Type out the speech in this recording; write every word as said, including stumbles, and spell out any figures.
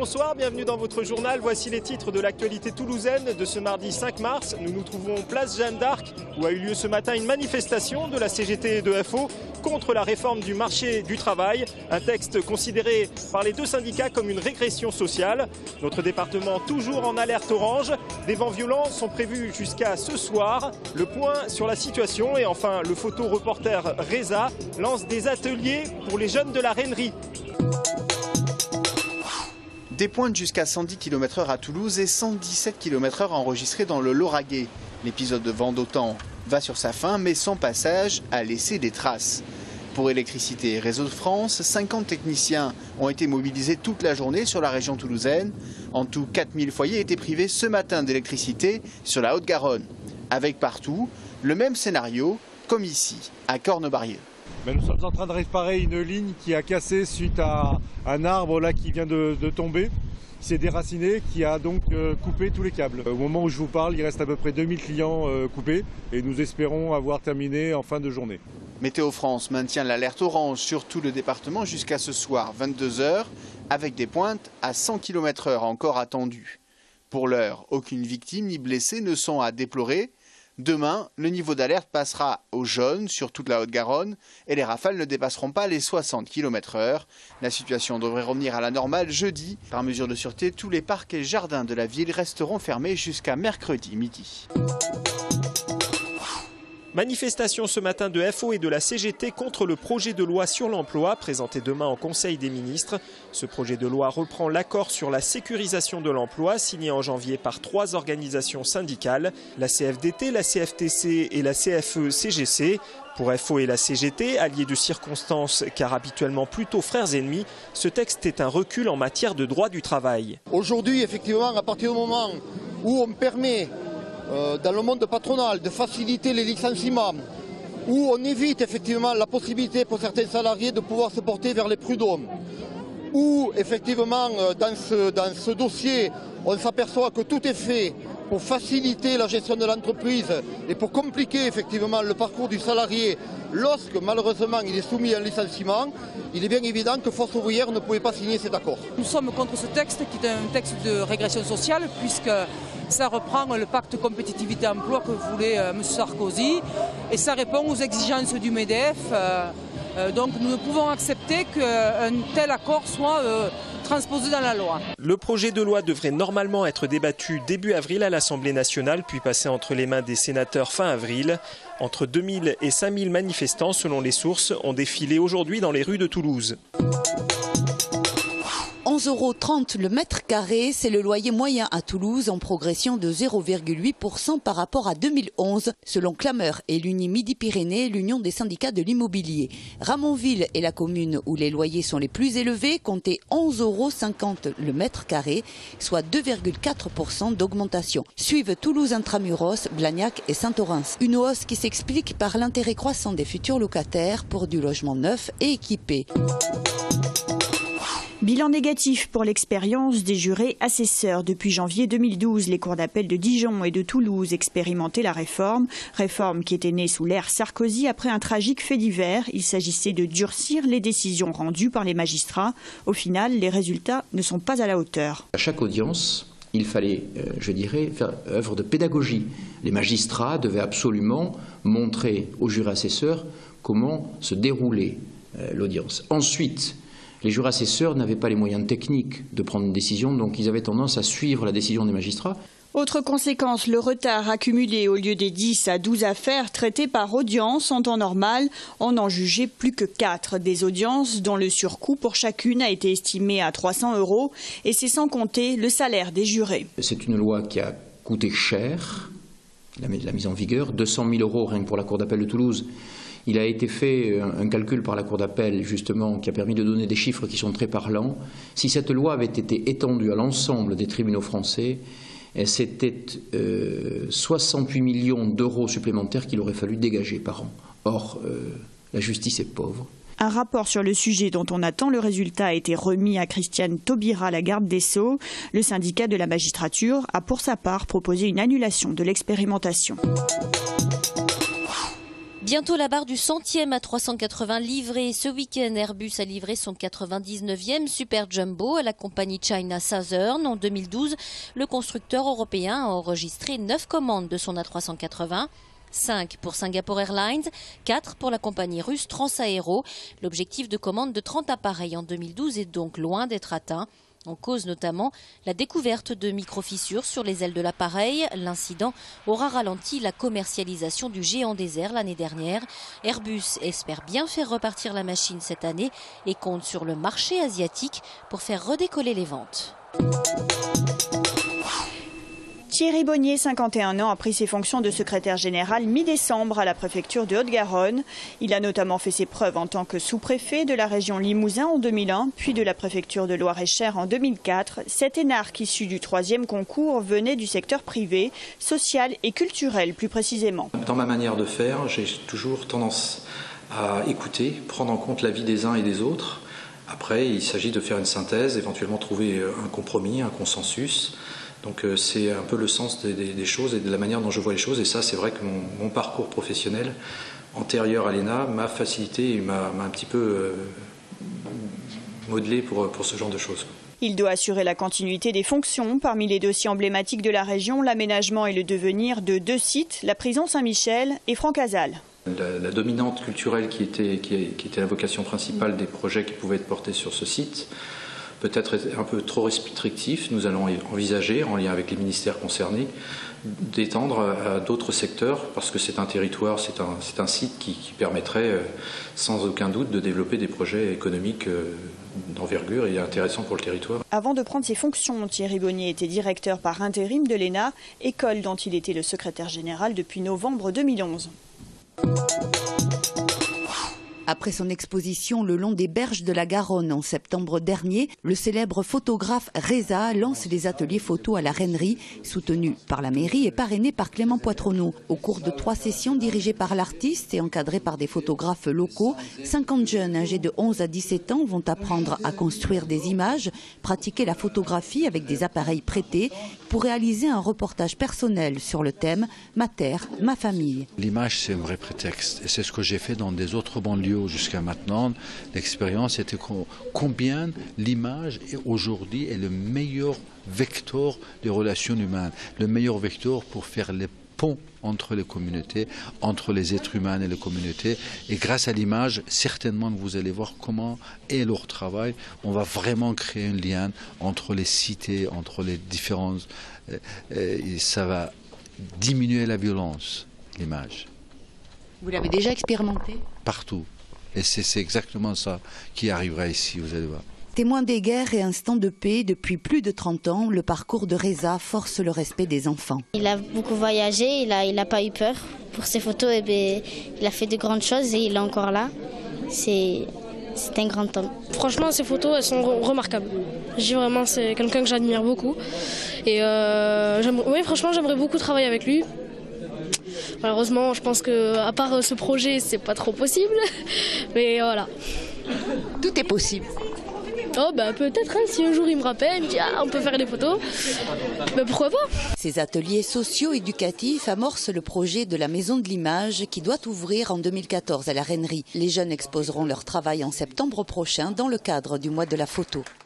Bonsoir, bienvenue dans votre journal. Voici les titres de l'actualité toulousaine de ce mardi cinq mars. Nous nous trouvons place Jeanne d'Arc où a eu lieu ce matin une manifestation de la C G T et de F O contre la réforme du marché du travail. Un texte considéré par les deux syndicats comme une régression sociale. Notre département toujours en alerte orange. Des vents violents sont prévus jusqu'à ce soir. Le point sur la situation et enfin le photo-reporter Reza lance des ateliers pour les jeunes de la Rainerie. Des pointes jusqu'à cent dix kilomètres heure à Toulouse et cent dix-sept kilomètres heure enregistrés dans le Lauragais. L'épisode de vent d'Autan va sur sa fin, mais son passage a laissé des traces. Pour Électricité et Réseau de France, cinquante techniciens ont été mobilisés toute la journée sur la région toulousaine. En tout, quatre mille foyers étaient privés ce matin d'électricité sur la Haute-Garonne. Avec partout le même scénario, comme ici, à Cornebarieux. Mais nous sommes en train de réparer une ligne qui a cassé suite à un arbre là qui vient de, de tomber, qui s'est déraciné, qui a donc euh, coupé tous les câbles. Au moment où je vous parle, il reste à peu près deux mille clients euh, coupés et nous espérons avoir terminé en fin de journée. Météo France maintient l'alerte orange sur tout le département jusqu'à ce soir vingt-deux heures, avec des pointes à cent kilomètres heure encore attendues. Pour l'heure, aucune victime ni blessé ne sont à déplorer. Demain, le niveau d'alerte passera au jaune sur toute la Haute-Garonne et les rafales ne dépasseront pas les soixante kilomètres heure. La situation devrait revenir à la normale jeudi. Par mesure de sûreté, tous les parcs et jardins de la ville resteront fermés jusqu'à mercredi midi. Manifestation ce matin de F O et de la C G T contre le projet de loi sur l'emploi présenté demain en Conseil des ministres. Ce projet de loi reprend l'accord sur la sécurisation de l'emploi signé en janvier par trois organisations syndicales, la C F D T, la C F T C et la C F E C G C. Pour F O et la C G T, alliés de circonstance car habituellement plutôt frères ennemis, ce texte est un recul en matière de droit du travail. Aujourd'hui, effectivement, à partir du moment où on permet Euh, dans le monde patronal, de faciliter les licenciements, où on évite effectivement la possibilité pour certains salariés de pouvoir se porter vers les prud'hommes, où effectivement dans ce, dans ce dossier, on s'aperçoit que tout est fait pour faciliter la gestion de l'entreprise et pour compliquer effectivement le parcours du salarié lorsque malheureusement il est soumis à un licenciement, il est bien évident que Force ouvrière ne pouvait pas signer cet accord. Nous sommes contre ce texte qui est un texte de régression sociale puisque ça reprend le pacte compétitivité-emploi que voulait euh, M. Sarkozy et ça répond aux exigences du MEDEF. Euh, euh, donc nous ne pouvons accepter qu'un tel accord soit euh, transposé dans la loi. Le projet de loi devrait normalement être débattu début avril à l'Assemblée nationale puis passer entre les mains des sénateurs fin avril. Entre deux mille et cinq mille manifestants, selon les sources, ont défilé aujourd'hui dans les rues de Toulouse. onze euros trente le mètre carré, c'est le loyer moyen à Toulouse en progression de zéro virgule huit pour cent par rapport à deux mille onze, selon Clameur et l'Uni Midi-Pyrénées, l'Union des syndicats de l'immobilier. Ramonville est la commune où les loyers sont les plus élevés, comptez onze euros cinquante le mètre carré, soit deux virgule quatre pour cent d'augmentation. Suivent Toulouse Intramuros, Blagnac et Saint-Orens. Une hausse qui s'explique par l'intérêt croissant des futurs locataires pour du logement neuf et équipé. Bilan négatif pour l'expérience des jurés assesseurs. Depuis janvier deux mille douze, les cours d'appel de Dijon et de Toulouse expérimentaient la réforme. Réforme qui était née sous l'ère Sarkozy après un tragique fait divers. Il s'agissait de durcir les décisions rendues par les magistrats. Au final, les résultats ne sont pas à la hauteur. À chaque audience, il fallait, euh, je dirais, faire œuvre de pédagogie. Les magistrats devaient absolument montrer aux jurés assesseurs comment se déroulait euh, l'audience. Ensuite, les jurés assesseurs n'avaient pas les moyens techniques de prendre une décision, donc ils avaient tendance à suivre la décision des magistrats. Autre conséquence, le retard accumulé au lieu des dix à douze affaires traitées par audience en temps normal, on en jugeait plus que quatre. Des audiences dont le surcoût pour chacune a été estimé à trois cents euros et c'est sans compter le salaire des jurés. C'est une loi qui a coûté cher, la, la mise en vigueur, deux cent mille euros rien que pour la Cour d'appel de Toulouse. Il a été fait un calcul par la Cour d'appel, justement, qui a permis de donner des chiffres qui sont très parlants. Si cette loi avait été étendue à l'ensemble des tribunaux français, c'était euh, soixante-huit millions d'euros supplémentaires qu'il aurait fallu dégager par an. Or, euh, la justice est pauvre. Un rapport sur le sujet dont on attend le résultat a été remis à Christiane Taubira, la garde des Sceaux. Le syndicat de la magistrature a pour sa part proposé une annulation de l'expérimentation. Bientôt la barre du centième à trois cent quatre-vingts livrés. Ce week-end, Airbus a livré son quatre-vingt-dix-neuvième Super Jumbo à la compagnie China Southern. En deux mille douze, le constructeur européen a enregistré neuf commandes de son A trois cent quatre-vingts. cinq pour Singapore Airlines, quatre pour la compagnie russe Transaero. L'objectif de commande de trente appareils en deux mille douze est donc loin d'être atteint. En cause notamment la découverte de micro-fissures sur les ailes de l'appareil. L'incident aura ralenti la commercialisation du géant des airs l'année dernière. Airbus espère bien faire repartir la machine cette année et compte sur le marché asiatique pour faire redécoller les ventes. Thierry Bonnier, cinquante et un ans, a pris ses fonctions de secrétaire général mi-décembre à la préfecture de Haute-Garonne. Il a notamment fait ses preuves en tant que sous-préfet de la région Limousin en deux mille un, puis de la préfecture de Loir-et-Cher en deux mille quatre. Cet énarque issu du troisième concours venait du secteur privé, social et culturel plus précisément. Dans ma manière de faire, j'ai toujours tendance à écouter, prendre en compte l'avis des uns et des autres. Après, il s'agit de faire une synthèse, éventuellement trouver un compromis, un consensus. Donc euh, c'est un peu le sens des, des, des choses et de la manière dont je vois les choses. Et ça, c'est vrai que mon, mon parcours professionnel antérieur à l'E N A m'a facilité et m'a un petit peu euh, modelé pour, pour ce genre de choses. Il doit assurer la continuité des fonctions. Parmi les dossiers emblématiques de la région, l'aménagement et le devenir de deux sites, la prison Saint-Michel et Francazal. La, la dominante culturelle qui était, qui, qui était la vocation principale des projets qui pouvaient être portés sur ce site, peut-être un peu trop restrictif. Nous allons envisager, en lien avec les ministères concernés, d'étendre à d'autres secteurs, parce que c'est un territoire, c'est un, c'est un site qui, qui permettrait, sans aucun doute, de développer des projets économiques d'envergure et intéressants pour le territoire. Avant de prendre ses fonctions, Thierry Bonnier était directeur par intérim de l'E N A, école dont il était le secrétaire général depuis novembre deux mille onze. Après son exposition le long des berges de la Garonne en septembre dernier, le célèbre photographe Reza lance les ateliers photo à la Reinerie, soutenus par la mairie et parrainés par Clément Poitronneau. Au cours de trois sessions dirigées par l'artiste et encadrées par des photographes locaux, cinquante jeunes âgés de onze à dix-sept ans vont apprendre à construire des images, pratiquer la photographie avec des appareils prêtés pour réaliser un reportage personnel sur le thème « Ma terre, ma famille ». L'image, c'est un vrai prétexte et c'est ce que j'ai fait dans des autres banlieues jusqu'à maintenant. L'expérience était combien l'image aujourd'hui est le meilleur vecteur des relations humaines, le meilleur vecteur pour faire les ponts entre les communautés, entre les êtres humains et les communautés. Et grâce à l'image, certainement vous allez voir comment est leur travail. On va vraiment créer un lien entre les cités, entre les différences. Et ça va diminuer la violence, l'image. Vous l'avez déjà expérimenté ? Partout. Et c'est exactement ça qui arrivera ici, vous allez voir. Témoin des guerres et instant de paix, depuis plus de trente ans, le parcours de Reza force le respect des enfants. Il a beaucoup voyagé, il n'a il a pas eu peur. Pour ses photos, eh bien, il a fait de grandes choses et il est encore là. C'est un grand homme. Franchement, ses photos, elles sont remarquables. J'ai vraiment, c'est quelqu'un que j'admire beaucoup. Et euh, oui, franchement, j'aimerais beaucoup travailler avec lui. Malheureusement, je pense qu'à part ce projet, c'est pas trop possible. Mais voilà. Tout est possible. Oh bah peut-être, hein, si un jour il me rappelle, il me dit ah, on peut faire des photos, bah pourquoi pas. Ces ateliers socio-éducatifs amorcent le projet de la Maison de l'Image qui doit ouvrir en deux mille quatorze à la Reinerie. Les jeunes exposeront leur travail en septembre prochain dans le cadre du mois de la photo.